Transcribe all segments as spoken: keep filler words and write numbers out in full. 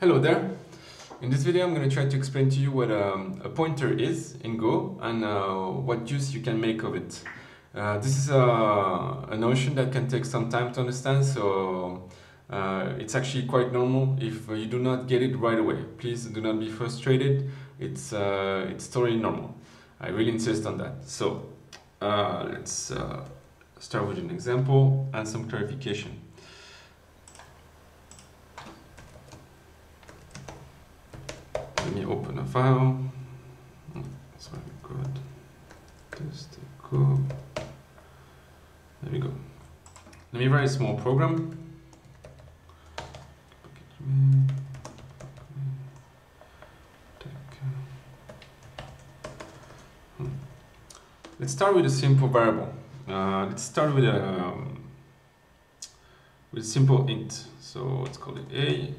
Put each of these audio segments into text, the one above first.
Hello there. In this video I'm going to try to explain to you what um, a pointer is in Go and uh, what use you can make of it. Uh, this is a, a notion that can take some time to understand, so uh, it's actually quite normal if you do not get it right away. Please do not be frustrated, it's, uh, it's totally normal. I really insist on that. So uh, let's uh, start with an example and some clarification. Let me open a file. That's very good. Test go. There we go. Let me write a small program. Let's start with a simple variable. Uh, let's start with a um, with a simple int. So let's call it a.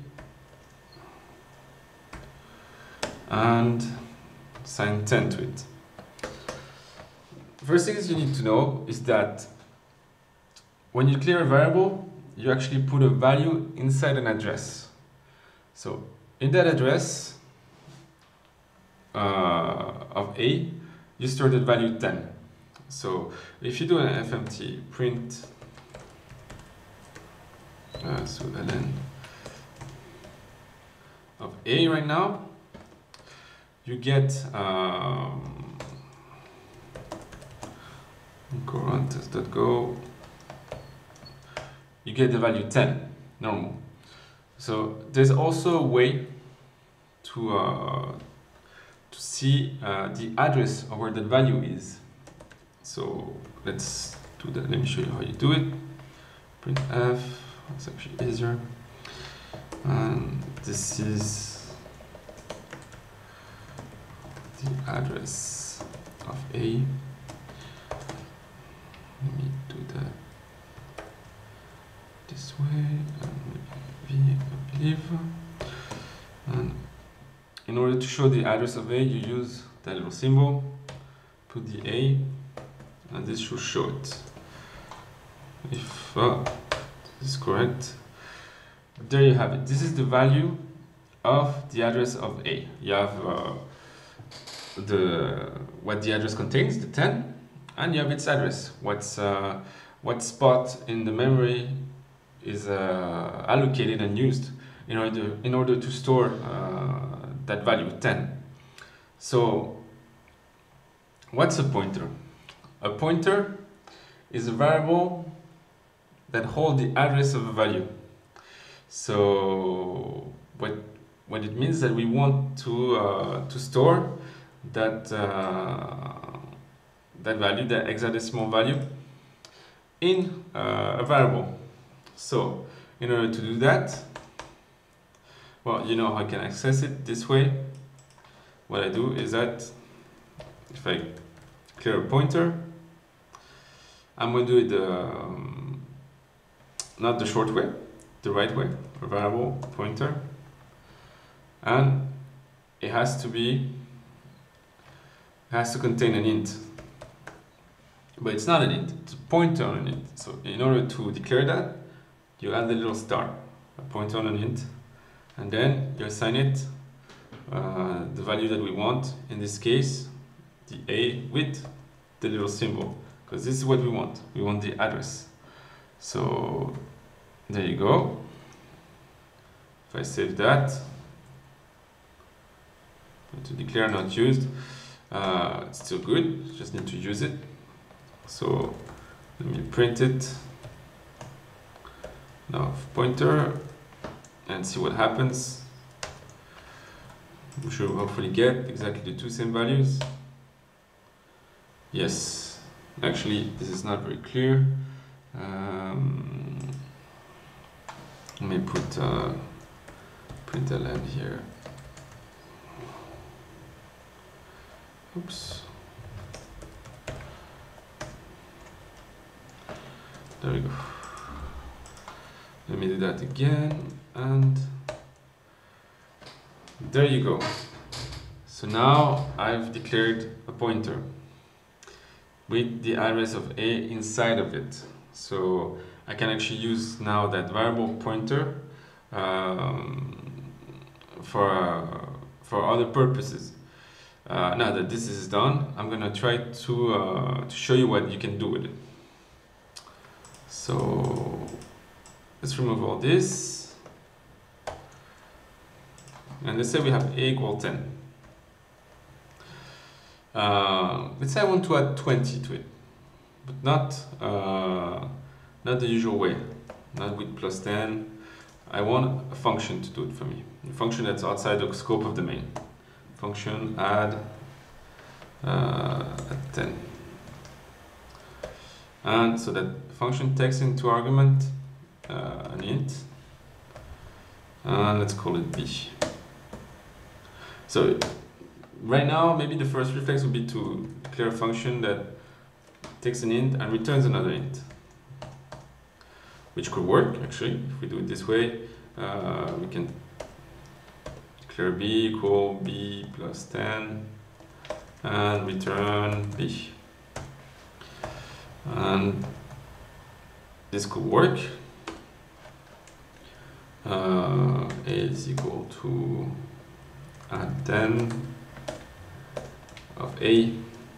And assign ten to it. First things you need to know is that when you declare a variable, you actually put a value inside an address. So in that address uh, of A, you store the value ten. So if you do an fmt print uh, so ln of A right now, you get um, go run test.go, you get the value ten, normal. So there's also a way to, uh, to see uh, the address of where that value is. So let's do that. Let me show you how you do it. Printf, it's actually easier. And this is the address of A. Let me do that this way, and maybe V, I believe. And in order to show the address of A, you use that little symbol, put the A, and this should show it. If uh, this is correct, there you have it. This is the value of the address of A. You have uh, the what the address contains, the ten, and you have its address. What's uh, what spot in the memory is uh, allocated and used in order in order to store uh, that value ten. So what's a pointer? A pointer is a variable that holds the address of a value. So what what it means that we want to uh, to store that uh, that value, that hexadecimal value, in uh, a variable. So in order to do that, well, you know how I can access it this way. What I do is that if I clear a pointer, I'm going to do it the um, not the short way, the right way, a variable pointer, and it has to be has to contain an int, but it's not an int, it's a pointer on an int. So in order to declare that, you add the little star, a pointer on an int, and then you assign it uh, the value that we want, in this case the A with the little symbol, because this is what we want, we want the address. So there you go. If I save that, to declare not used, Uh, it's still good, just need to use it. So let me print it now, pointer, and see what happens. We should hopefully get exactly the two same values. Yes, actually this is not very clear. Um, let me put uh, println here. Oops. There we go. Let me do that again, and there you go. So now I've declared a pointer with the address of A inside of it. So I can actually use now that variable pointer um, for uh, for other purposes. Uh, now that this is done, I'm gonna try to uh, to show you what you can do with it. So let's remove all this, and let's say we have a equal ten. Uh, let's say I want to add twenty to it, but not uh, not the usual way, not with plus ten. I want a function to do it for me, a function that's outside the scope of the main. Function add uh, at ten, and so that function takes into argument uh, an int, and let's call it b. So right now, maybe the first reflex would be to declare a function that takes an int and returns another int, which could work actually. If we do it this way, uh, we can declare b equal b plus ten and return b. And this could work. Uh, a is equal to add ten of a,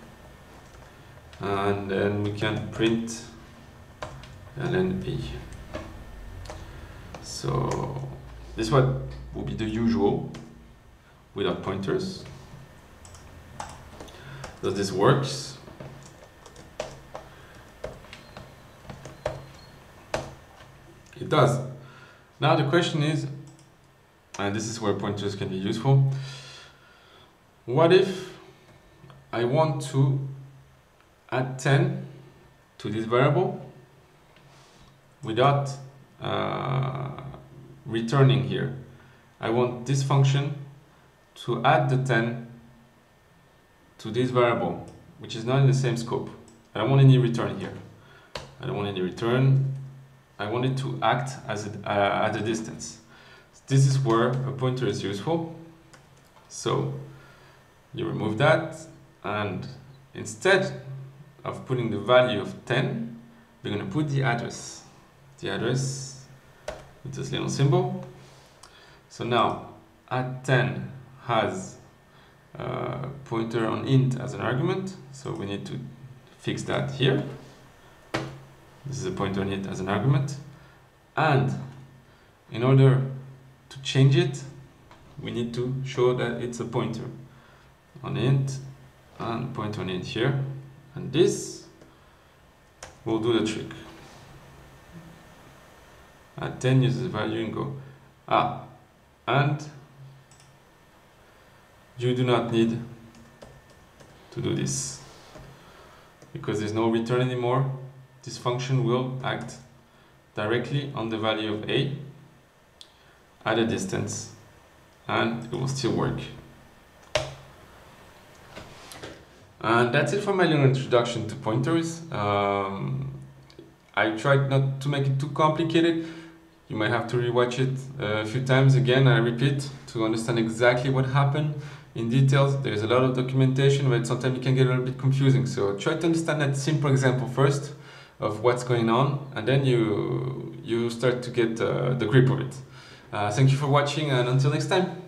and then we can print ln a. So this one will be the usual without pointers. Does this works? It does. Now the question is, and this is where pointers can be useful, what if I want to add ten to this variable without uh, returning here? I want this function to add the ten to this variable, which is not in the same scope. I don't want any return here. I don't want any return. I want it to act as a, uh, at a distance. This is where a pointer is useful. So you remove that, and instead of putting the value of ten, we're going to put the address. The address with this little symbol. So now add ten has a pointer on int as an argument, so we need to fix that here. This is a pointer on int as an argument, and in order to change it, we need to show that it's a pointer on int and pointer on int here, and this will do the trick. Add ten uses the value and go. Ah, and you do not need to do this because there's no return anymore. This function will act directly on the value of a at a distance, and it will still work. And that's it for my little introduction to pointers. Um, I tried not to make it too complicated. You might have to rewatch it a few times again, I repeat, to understand exactly what happened in details. There's a lot of documentation, but sometimes it can get a little bit confusing. So try to understand that simple example first of what's going on, and then you, you start to get uh, the grip of it. Uh, thank you for watching, and until next time.